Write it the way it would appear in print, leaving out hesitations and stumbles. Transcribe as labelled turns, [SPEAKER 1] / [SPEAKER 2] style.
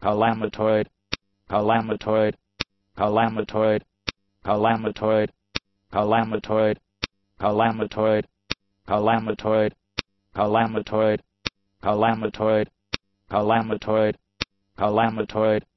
[SPEAKER 1] calamitoid, calamitoid, calamitoid, calamitoid, calamitoid, calamitoid, calamitoid, calamitoid, calamitoid, calamitoid, calamitoid,